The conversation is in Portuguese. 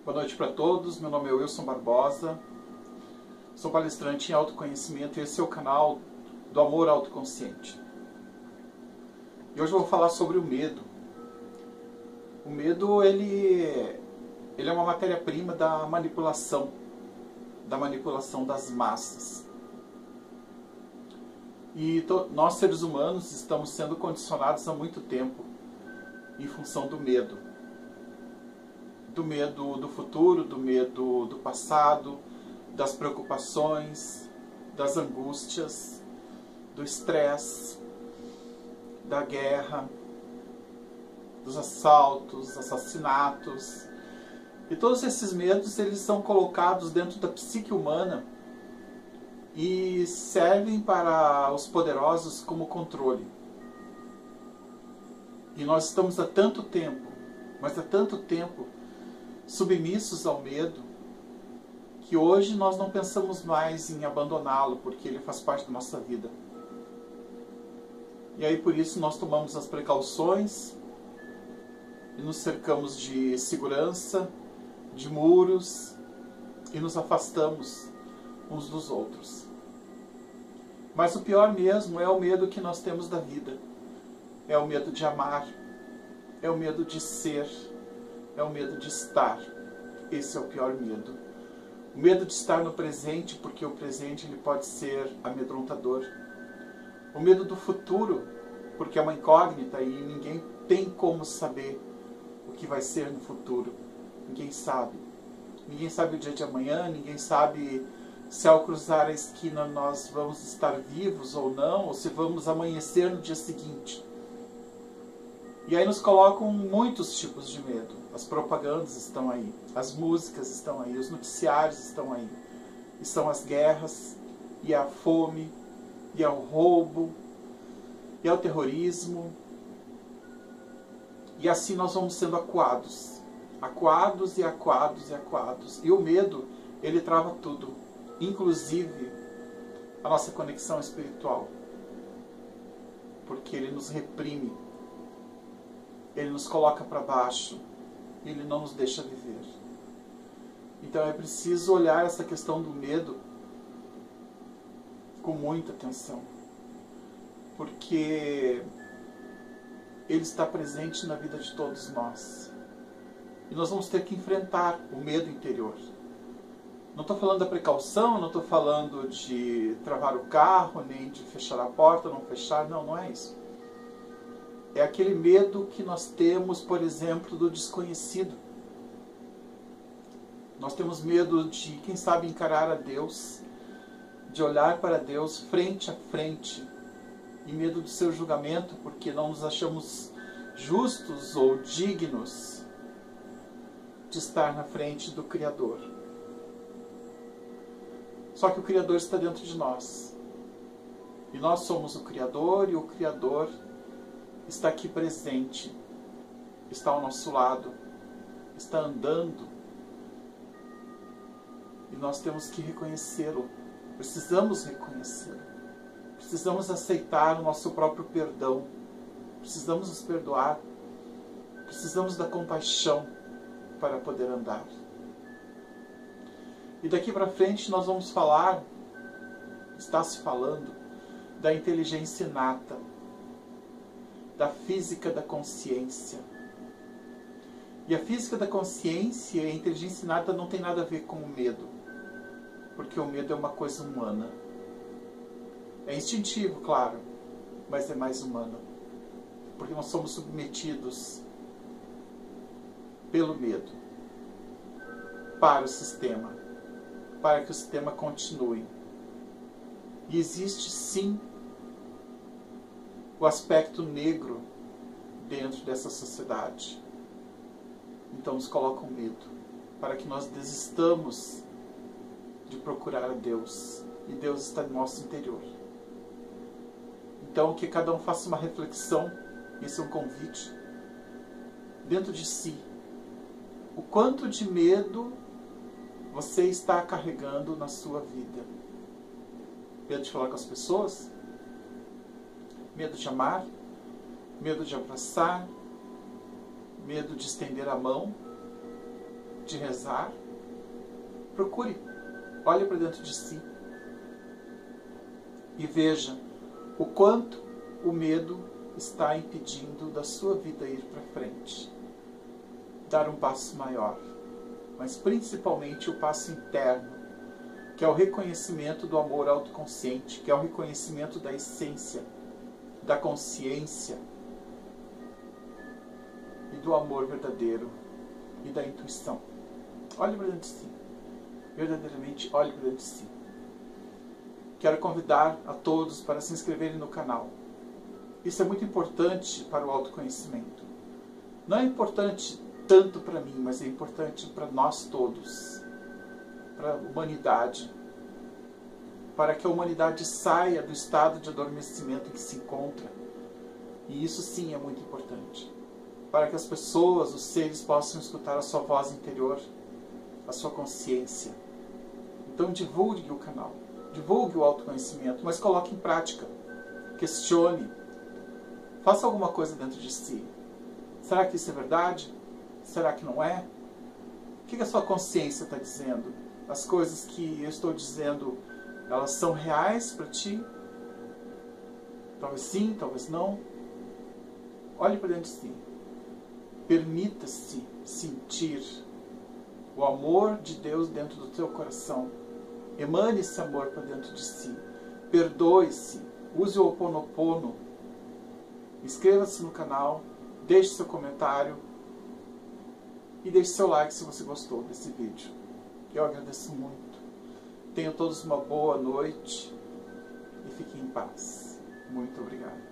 Boa noite para todos, meu nome é Wilson Barbosa, sou palestrante em autoconhecimento e esse é o canal do Amor Autoconsciente. E hoje eu vou falar sobre o medo. O medo, ele é uma matéria-prima da manipulação das massas. E nós, seres humanos, estamos sendo condicionados há muito tempo em função do medo. Do medo do futuro, do medo do passado, das preocupações, das angústias, do estresse, da guerra, dos assaltos, assassinatos. E todos esses medos, eles são colocados dentro da psique humana e servem para os poderosos como controle. E nós estamos há tanto tempo, submissos ao medo, que hoje nós não pensamos mais em abandoná-lo, porque ele faz parte da nossa vida. E aí por isso nós tomamos as precauções e nos cercamos de segurança, de muros, e nos afastamos uns dos outros. Mas o pior mesmo é o medo que nós temos da vida. É o medo de amar, é o medo de ser, é o medo de estar. Esse é o pior medo. O medo de estar no presente, porque o presente ele pode ser amedrontador. O medo do futuro, porque é uma incógnita e ninguém tem como saber o que vai ser no futuro. Ninguém sabe. Ninguém sabe o dia de amanhã, ninguém sabe se ao cruzar a esquina nós vamos estar vivos ou não, ou se vamos amanhecer no dia seguinte. E aí nos colocam muitos tipos de medo. As propagandas estão aí, as músicas estão aí, os noticiários estão aí. E são as guerras, e a fome, e ao roubo, e ao terrorismo. E assim nós vamos sendo acuados. Acuados e acuados e acuados. E o medo, ele trava tudo. Inclusive a nossa conexão espiritual. Porque ele nos reprime. Ele nos coloca para baixo. Ele não nos deixa viver. Então é preciso olhar essa questão do medo com muita atenção. Porque ele está presente na vida de todos nós. E nós vamos ter que enfrentar o medo interior. Não estou falando da precaução, não estou falando de travar o carro, nem de fechar a porta, não fechar, não é isso. É aquele medo que nós temos, por exemplo, do desconhecido. Nós temos medo de, quem sabe, encarar a Deus, de olhar para Deus frente a frente, e medo do seu julgamento, porque não nos achamos justos ou dignos de estar na frente do Criador. Só que o Criador está dentro de nós. E nós somos o Criador, e o Criador está aqui presente, está ao nosso lado, está andando. E nós temos que reconhecê-lo, precisamos reconhecê-lo, precisamos aceitar o nosso próprio perdão, precisamos nos perdoar, precisamos da compaixão para poder andar. E daqui para frente nós vamos falar, está se falando, da inteligência inata, da física da consciência. E a física da consciência e a inteligência inata não tem nada a ver com o medo, porque o medo é uma coisa humana. É instintivo, claro, mas é mais humano, porque nós somos submetidos pelo medo para o sistema, para que o sistema continue. E existe sim o aspecto negro dentro dessa sociedade. Então nos colocam medo, para que nós desistamos de procurar a Deus. E Deus está no nosso interior. Então que cada um faça uma reflexão, esse é um convite, dentro de si. O quanto de medo você está carregando na sua vida? Medo de falar com as pessoas? Medo de amar? Medo de abraçar? Medo de estender a mão? de rezar, procure, olhe para dentro de si e veja o quanto o medo está impedindo da sua vida ir para frente, dar um passo maior, mas principalmente o passo interno, que é o reconhecimento do amor autoconsciente, que é o reconhecimento da essência, da consciência e do amor verdadeiro e da intuição. Olhe para dentro de si, verdadeiramente olhe para dentro de si. Quero convidar a todos para se inscreverem no canal. Isso é muito importante para o autoconhecimento. Não é importante tanto para mim, mas é importante para nós todos, para a humanidade, para que a humanidade saia do estado de adormecimento em que se encontra. E isso sim é muito importante, para que as pessoas, os seres, possam escutar a sua voz interior, a sua consciência. Então divulgue o canal, divulgue o autoconhecimento, mas coloque em prática, questione, faça alguma coisa dentro de si. Será que isso é verdade? Será que não é? O que a sua consciência está dizendo? As coisas que eu estou dizendo, elas são reais para ti? Talvez sim, talvez não. Olhe para dentro de si. Permita-se sentir o amor de Deus dentro do teu coração. Emane esse amor para dentro de si. Perdoe-se. Use o Ho'oponopono. Inscreva-se no canal. Deixe seu comentário. E deixe seu like se você gostou desse vídeo. Eu agradeço muito. Tenham todos uma boa noite. E fiquem em paz. Muito obrigado.